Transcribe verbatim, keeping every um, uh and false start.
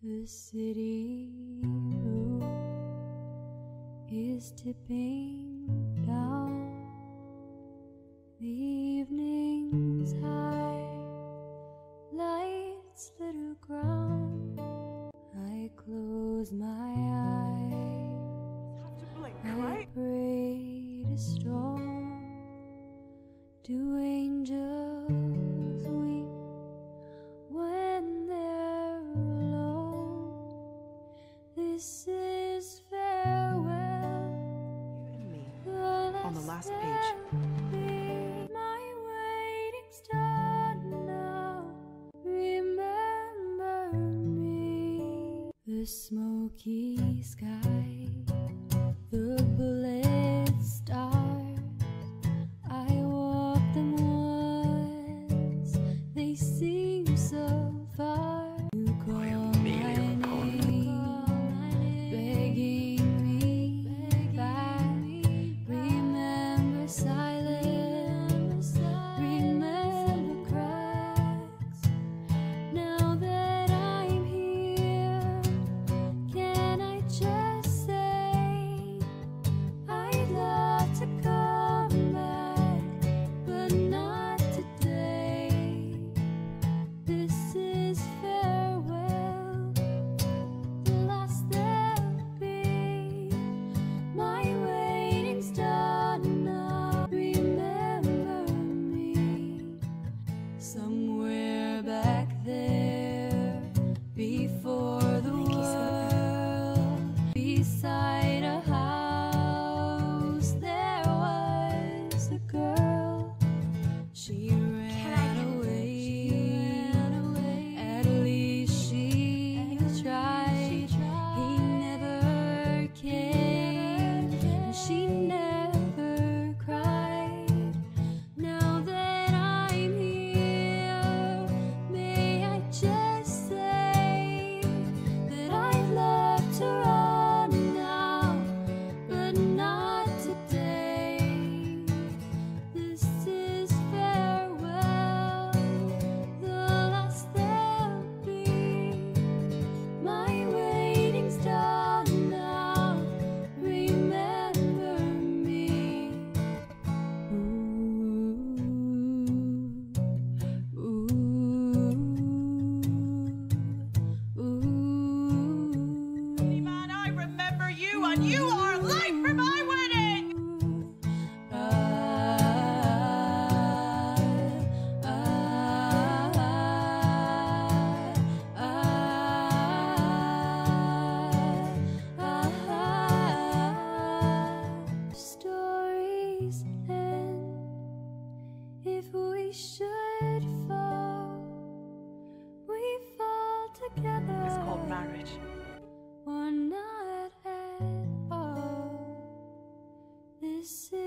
The city roof is tipping down. The evening's high lights little ground. I close my eyes. Have to blink, I right? pray to storm. Do angels weep when they're alone? This is farewell. You and me. The On the last page. there'll be. My waiting's done now. Remember me. The smoky sky, the bullet stars. I walk them once. They seem so far. You call my name, begging me back. Remember silence, remember cracks. Now that I'm here, can I just say I'd love to come back, but not today. This is farewell, the last there'll be. My waiting's done now. Remember me somewhere back there, before the world, beside a house, there was a girl. She ran away. At least she tried. He never came, and she never cried. Now that I'm here, may I just say that I'd love to run now, but not today. This is farewell, the last there'll be. My waiting's done now. Remember me. Ooh, ooh, ooh. Man, I remember you, and you are life for my wedding! I, I, I, I, stories end if we should fall. We fall together. It's called marriage. Or not at all. This is